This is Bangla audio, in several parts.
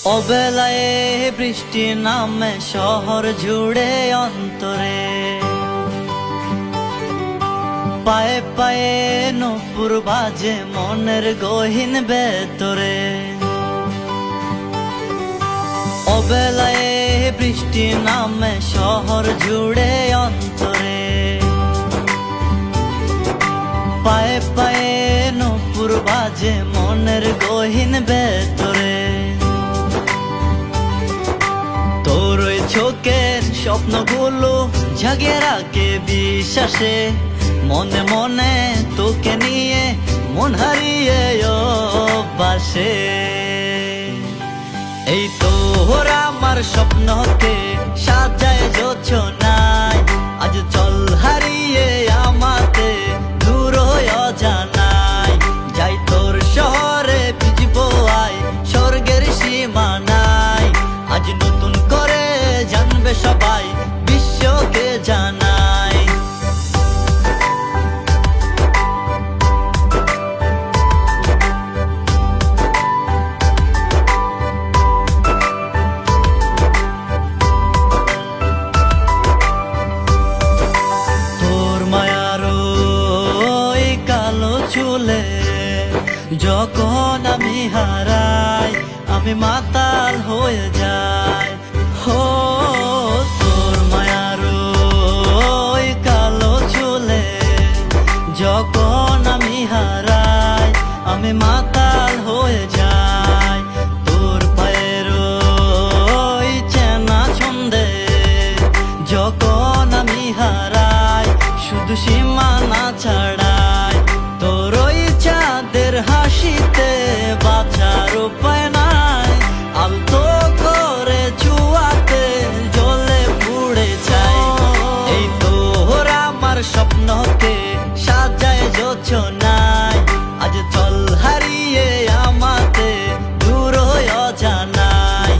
অবেলায় বৃষ্টি নামে শহর জুড়ে অন্তরে, পায়ে পায়ে নূপুর বাজে মনের গহীন ভেতরে। অবেলায় বৃষ্টি নামে শহর জুড়ে অন্তরে, পায়ে পায়ে নূপুর বাজে মনের গহীন ভেতরে। তোর ওই চোখের স্বপ্নগুলো জাগে রাখে বিশ্বাসে, মনে মনে তোকে নিয়ে মন হারিয়ে বাসে। এই তোর আমার স্বপ্নকে সাজায় যোছনায়, আজ চল হারিয়ে আমাতে দূর অজানায়। যাই তোর শহরে ভিজবো আয় স্বর্গের সীমানায়, আজ নতুন করে জানবে সবাই বিশ্বকে জানায়। তোর মায়ার ওই কালো চুলে যখন আমি হারাই, আমি মাতাল হয়ে যাই। হো তোর মায়ার ওই কালো চুলে যখন আমি হারাই, আমি মাতাল হয়ে যাই। তোর পায়ের ওই চেনা ছন্দে যখন আমি হারাই, শুধু সীমানা ছাড়াই। তোর ওই চাঁদের হাসিতে বাঁচার উপায় নাই, আলতো করে চুয়াতে জ্বলে পুড়ে যায়। এই তোর আমার স্বপ্নকে সাজায় যোছনায়, আজ চল হারিয়ে আমাতে দূর অজানায়।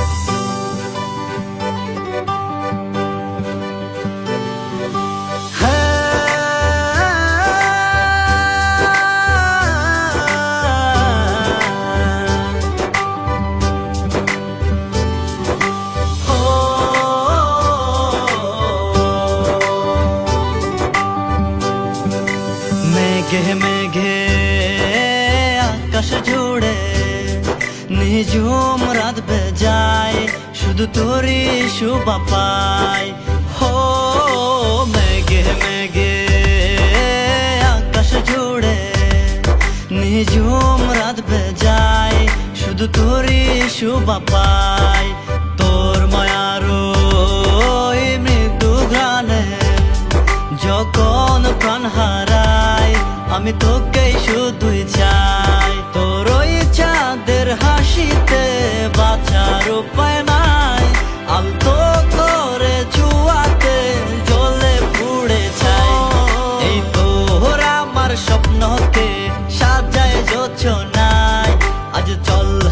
মেঘে মেঘে আকাশ জুড়ে নিঝুম রাত বেজায়, শুধু তোরই শোভা পাই। হো মেঘে মেঘে আকাশ জুড়ে নিঝুম রাত বেজায়, শুধু তোরই শোভা পাই। তোর মায়ার ওই মৃদু গানে যখন প্রাণ হারাই, আমি তোকেই শুধুই চাই। তোর ওই চাঁদের হাসিতে বাঁচার উপায় নাই, আলতো করে চুয়াতে জ্বলে পুড়ে যায়। এই তোর আমার স্বপ্নকে সাজায় যোছনায়, আজ চল